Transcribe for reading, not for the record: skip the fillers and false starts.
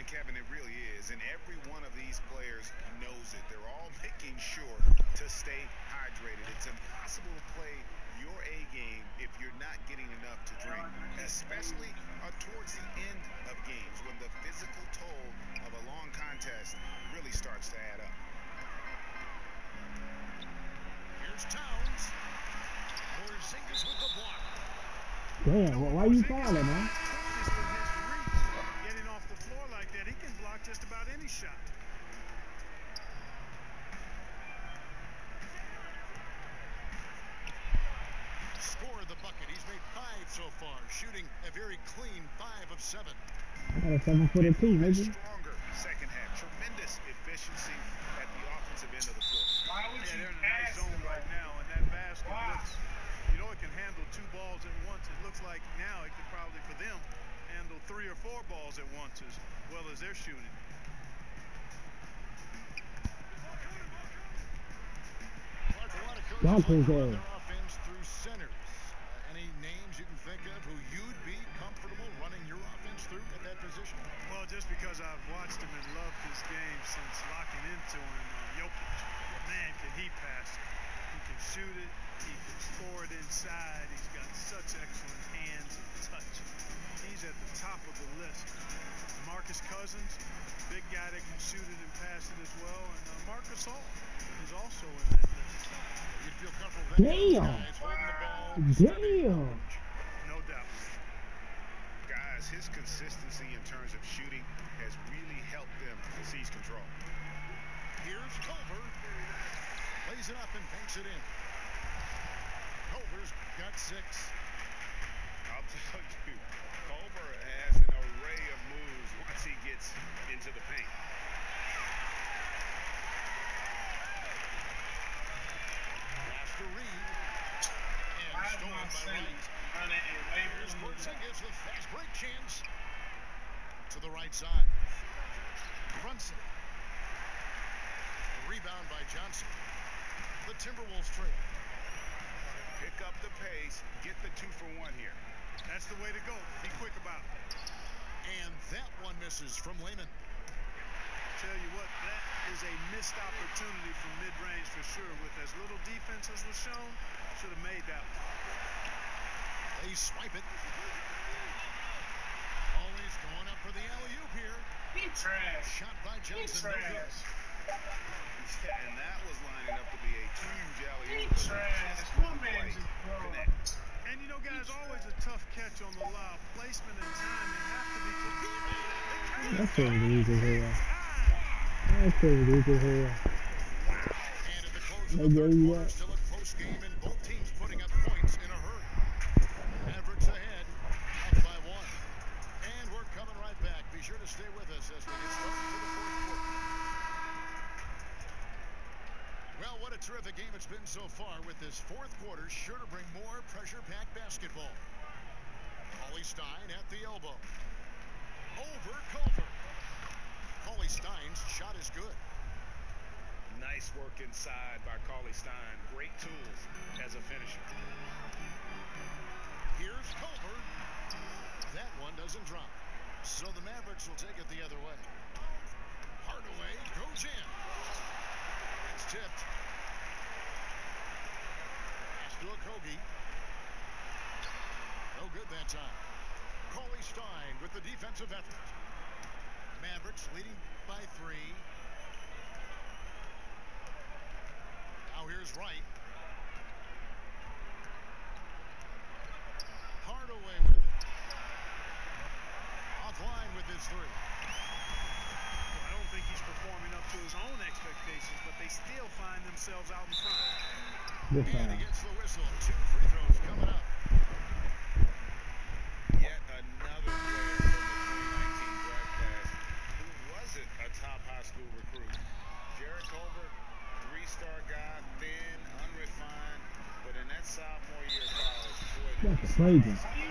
Kevin, it really is, and every one of these players knows it. They're all making sure to stay hydrated. It's impossible to play your A game if you're not getting enough to drink, especially towards the end of games when the physical toll of a long contest really starts to add up. Here's Towns. Porzingis with the block. Damn, well, why you fouling, man? Getting off the floor like that, he can block just about any shot. Scored the bucket. He's made 5 so far, shooting a very clean 5 of 7. I got a 7-footer too, maybe. Stronger second half. Tremendous efficiency at the offensive end of the floor. They're in a nice zone right now, and that basket looks, it can handle 2 balls at once. It looks like now it could probably, for them, handle 3 or 4 balls at once as well as they're shooting. Dante's there. Their offense through centers. Any names you can think of who you'd be comfortable running your offense through at that position? Well, just because I've watched him and loved his game since locking into him, Jokic. Man, can he pass it. He can shoot it. He can score it inside. He's got such excellent hands and touch. He's at the top of the list. Marcus Cousins, big guy that can shoot it and pass it as well. And Marcus Hall is also in that list. You'd feel comfortable with Damn. guys holding the ball. Damn. No doubt. Guys, his consistency in terms of shooting has really helped them to seize control. Here's Culver. Lays it up and banks it in. Culver's got 6. I'll tell you, Culver has an array of moves once he gets into the paint. Pass to Reed. And stolen by Wright. Here's Porzingis with fast break chance. To the right side. Brunson. A rebound by Johnson. The Timberwolves trail. Pick up the pace, get the 2-for-1 here. That's the way to go. Be quick about it. And that one misses from Layman. Tell you what, that is a missed opportunity from mid-range for sure. With as little defense as was shown, should have made that one. They swipe it. Always going up for the alley-oop here. He trash. Shot by He Johnson. No good. trash. And that was lining up to be a huge He alley-oop. trash. My man just broke. And you know, guys, always a tough catch on the lob. Placement and timing have to be complete. That's so easy here. That's so easy here. And at the close of Hey, the third yeah, quarter, yeah. still a close game, and both teams putting up points in a hurry. Mavericks ahead, up by 1. And we're coming right back. Be sure to stay with us as we get started for the fourth quarter. Well, what a terrific game it's been so far, with this fourth quarter sure to bring more pressure-packed basketball. Cauley Stein at the elbow. Over Culver. Cauley Stein's shot is good. Nice work inside by Cauley Stein. Great tools as a finisher. Here's Culver. That one doesn't drop. So the Mavericks will take it the other way. Hardaway goes in. It's tipped. Pass to Okogie. No good that time. Cauley Stein with the defensive effort. Mavericks leading by 3. Now here's Wright. Hardaway with it. Offline with his 3. I don't think he's performing up to his own expectations, but they still find themselves out in front. Good And foul. he gets the whistle. 2 free throws coming up. Yet another player from the 2019 draft class who wasn't a top high school recruit. Jarrett Culver, 3-star guy, thin, unrefined, but in that sophomore year of college, boy, did he That's crazy. He